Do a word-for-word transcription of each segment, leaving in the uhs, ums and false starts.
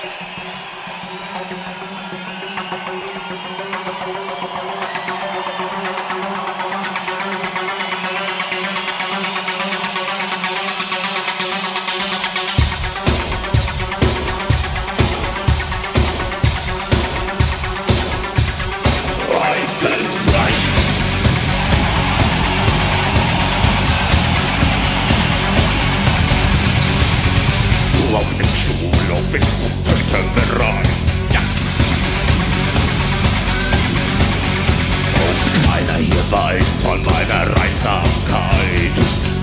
Auf dem Schulhof bist zum Töten bereit. Ja. Und keiner hier weiß von meiner Reizsamkeit.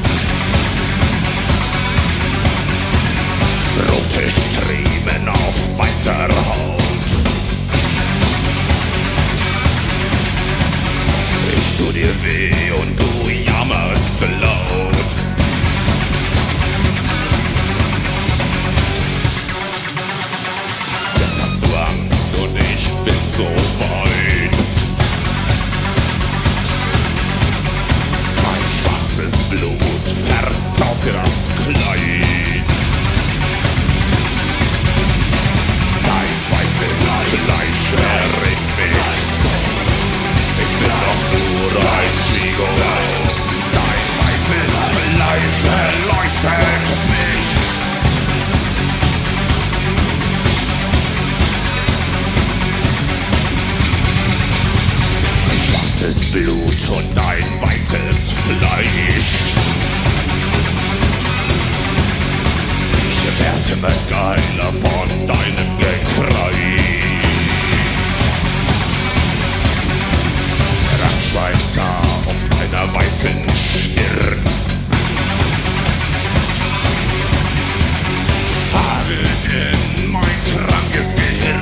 Rote Striemen auf weißer Haut. Ich tu dir weh und du jammerst laut. So weit. Mein schwarzes Blut versaugt das Kleid. Dein weißes Fleisch erregt mich. Ich bin doch nur ein Chico. Dein weißes Fleisch erleuchtet mich. Blut und ein weißes Fleisch. Ich werde immer geiler von deinem Gekreis. Randschweißer auf meiner weißen Stirn. Hagelt in mein krankes Gehirn.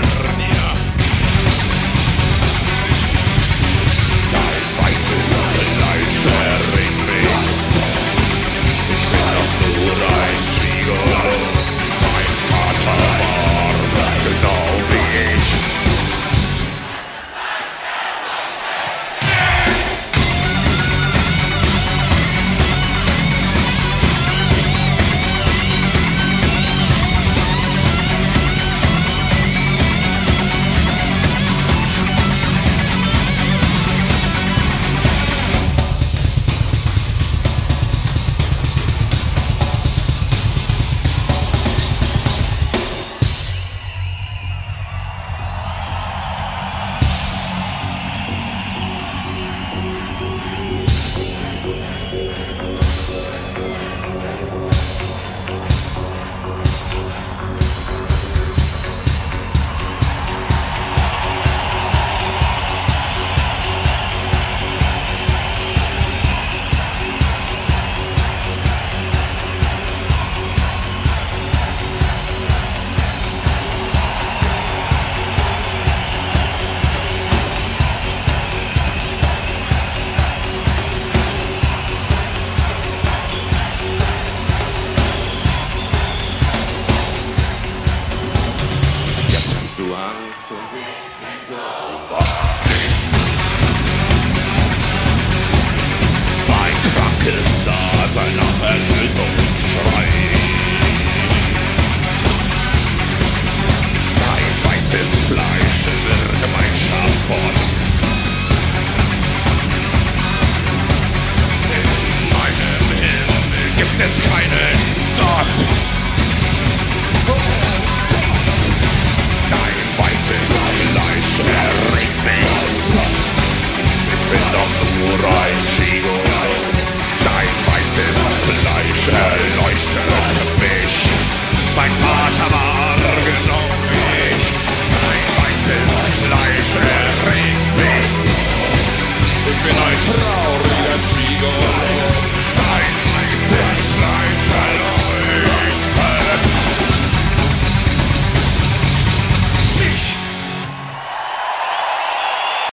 Dein weißes Fleisch erleuchtet mich. Mein Vater war